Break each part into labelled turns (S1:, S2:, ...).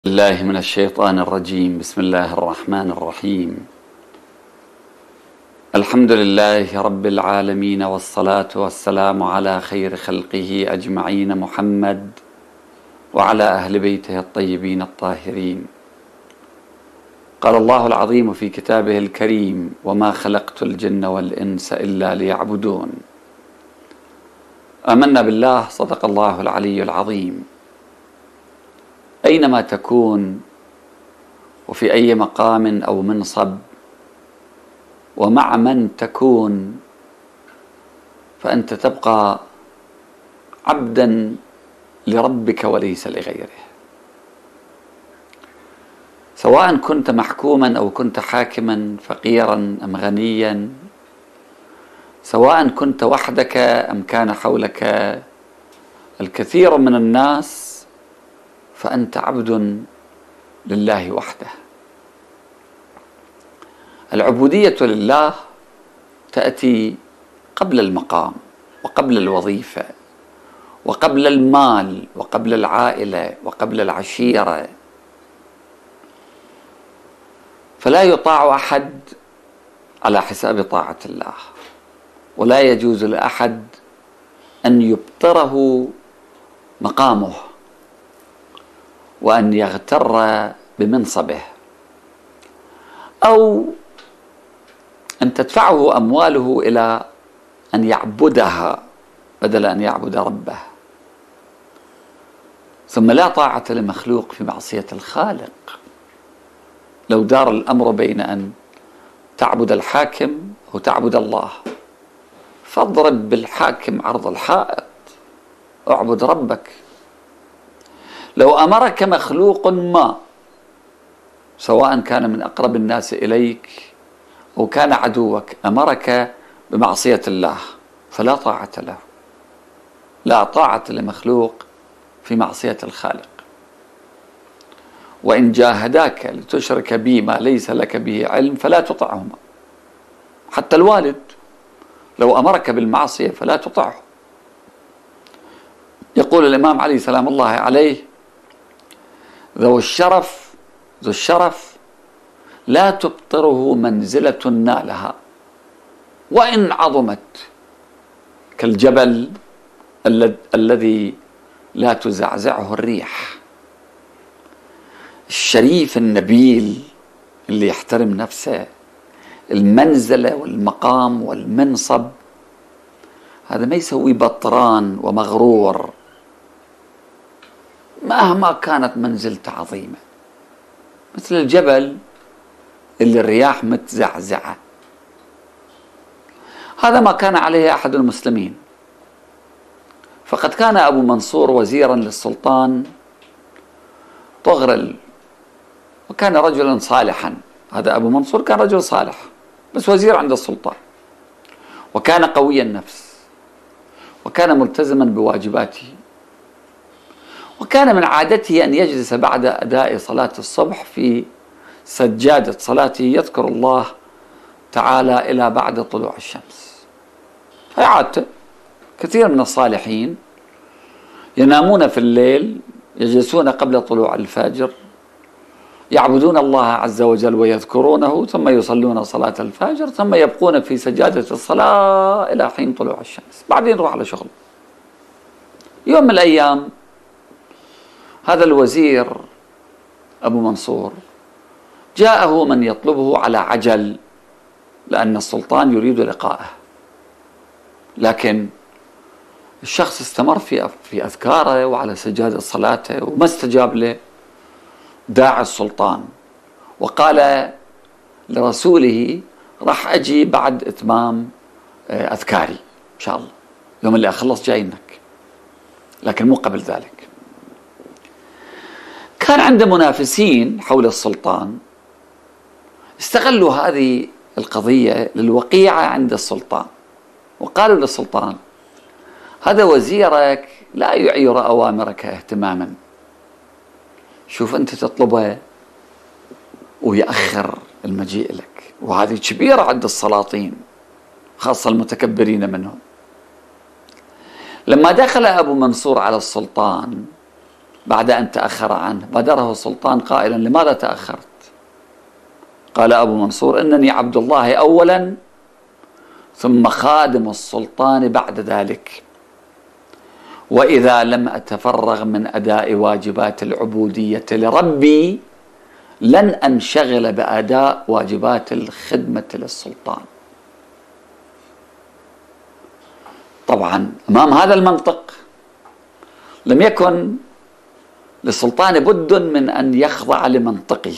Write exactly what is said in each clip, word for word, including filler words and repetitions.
S1: الله من الشيطان الرجيم. بسم الله الرحمن الرحيم. الحمد لله رب العالمين، والصلاة والسلام على خير خلقه أجمعين محمد وعلى أهل بيته الطيبين الطاهرين. قال الله العظيم في كتابه الكريم: وما خلقت الجن والإنس إلا ليعبدون. آمنا بالله، صدق الله العلي العظيم. أينما تكون وفي أي مقام أو منصب ومع من تكون، فأنت تبقى عبدا لربك وليس لغيره، سواء كنت محكوما أو كنت حاكما، فقيرا أم غنيا، سواء كنت وحدك أم كان حولك الكثير من الناس، فأنت عبد لله وحده. العبودية لله تأتي قبل المقام وقبل الوظيفة وقبل المال وقبل العائلة وقبل العشيرة، فلا يطاع أحد على حساب طاعة الله، ولا يجوز لأحد أن يبطره مقامه وأن يغتر بمنصبه، أو أن تدفعه أمواله إلى أن يعبدها بدل أن يعبد ربه. ثم لا طاعة لمخلوق في معصية الخالق. لو دار الأمر بين أن تعبد الحاكم أو تعبد الله، فاضرب بالحاكم عرض الحائط، اعبد ربك. لو أمرك مخلوق ما، سواء كان من أقرب الناس إليك أو كان عدوك، أمرك بمعصية الله، فلا طاعة له. لا طاعة لمخلوق في معصية الخالق. وإن جاهداك لتشرك بي ما ليس لك به علم فلا تطعهما. حتى الوالد لو أمرك بالمعصية فلا تطعه. يقول الإمام علي سلام الله عليه: ذو الشرف ذو الشرف لا تبطره منزلة نالها وإن عظمت، كالجبل الذي لا تزعزعه الريح. الشريف النبيل اللي يحترم نفسه، المنزلة والمقام والمنصب، هذا ما يسوي بطران ومغرور مهما كانت منزلته عظيمة، مثل الجبل اللي الرياح متزعزعة. هذا ما كان عليه أحد المسلمين. فقد كان أبو منصور وزيرا للسلطان طغرل، وكان رجلا صالحا. هذا أبو منصور كان رجل صالح بس وزير عند السلطان، وكان قوي النفس، وكان ملتزما بواجباته، وكان من عادته أن يجلس بعد أداء صلاة الصبح في سجادة صلاته يذكر الله تعالى إلى بعد طلوع الشمس. هي عادته. كثير من الصالحين ينامون في الليل، يجلسون قبل طلوع الفجر، يعبدون الله عز وجل ويذكرونه، ثم يصلون صلاة الفجر، ثم يبقون في سجادة الصلاة إلى حين طلوع الشمس، بعدين يروح على شغل. يوم من الأيام هذا الوزير أبو منصور جاءه من يطلبه على عجل، لأن السلطان يريد لقاءه، لكن الشخص استمر في في أذكاره وعلى سجادة صلاته وما استجاب له. داعي السلطان وقال لرسوله: راح أجي بعد إتمام أذكاري إن شاء الله، يوم اللي أخلص جاينك، لكن مو قبل ذلك. كان عنده منافسين حول السلطان، استغلوا هذه القضية للوقيعة عند السلطان، وقالوا للسلطان: هذا وزيرك لا يعير أوامرك اهتماما، شوف أنت تطلبه ويأخر المجيء لك، وهذه كبيرة عند السلاطين خاصة المتكبرين منهم. لما دخل أبو منصور على السلطان بعد أن تأخر عنه. بادره السلطان قائلا: لماذا تأخرت؟ قال أبو منصور: إنني عبد الله أولا ثم خادم السلطان بعد ذلك، وإذا لم أتفرغ من أداء واجبات العبودية لربي لن أنشغل بأداء واجبات الخدمة للسلطان. طبعا أمام هذا المنطق لم يكن للسلطان بد من أن يخضع لمنطقه،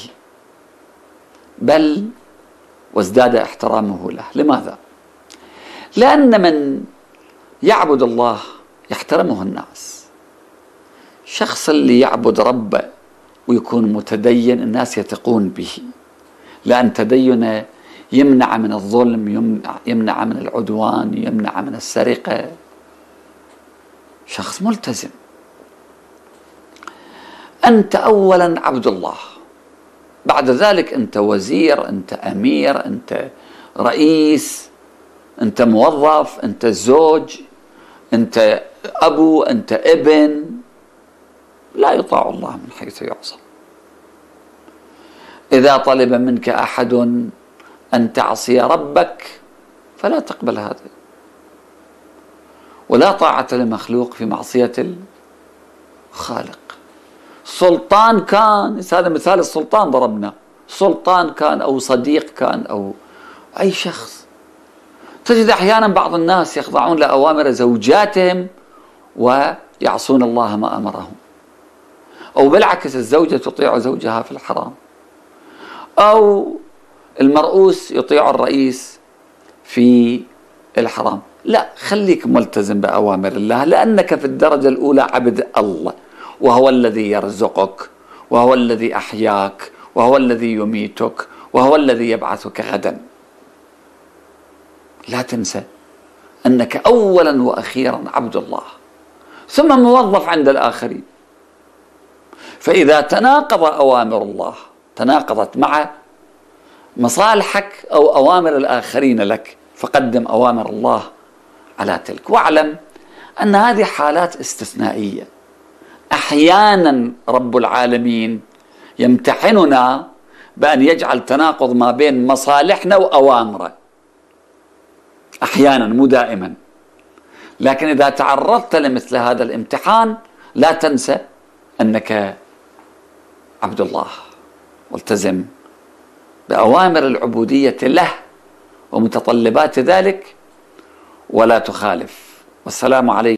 S1: بل وازداد احترامه له. لماذا؟ لأن من يعبد الله يحترمه الناس. شخص اللي يعبد ربه ويكون متدين الناس يثقون به، لأن تدينه يمنع من الظلم، يمنع, يمنع من العدوان، يمنع من السرقة. شخص ملتزم. أنت أولا عبد الله، بعد ذلك أنت وزير، أنت أمير، أنت رئيس، أنت موظف، أنت زوج، أنت أبو، أنت ابن. لا يطاع الله من حيث يعصى. إذا طلب منك أحد أن تعصي ربك فلا تقبل هذا، ولا طاعة لمخلوق في معصية الخالق. سلطان كان، هذا مثال السلطان ضربنا، سلطان كان أو صديق كان أو أي شخص، تجد أحيانا بعض الناس يخضعون لأوامر زوجاتهم ويعصون الله ما أمرهم، أو بالعكس الزوجة تطيع زوجها في الحرام، أو المرؤوس يطيع الرئيس في الحرام. لا، خليك ملتزم بأوامر الله، لأنك في الدرجة الأولى عبد الله، وهو الذي يرزقك، وهو الذي أحياك، وهو الذي يميتك، وهو الذي يبعثك غدا. لا تنسى أنك أولا وأخيرا عبد الله، ثم موظف عند الآخرين. فإذا تناقض أوامر الله، تناقضت مع مصالحك أو أوامر الآخرين لك، فقدم أوامر الله على تلك. واعلم أن هذه حالات استثنائية. أحيانا رب العالمين يمتحننا بأن يجعل تناقض ما بين مصالحنا وأوامره، أحيانا مو دائما. لكن إذا تعرضت لمثل هذا الامتحان لا تنسى أنك عبد الله، والتزم بأوامر العبودية له ومتطلبات ذلك ولا تخالف. والسلام عليكم.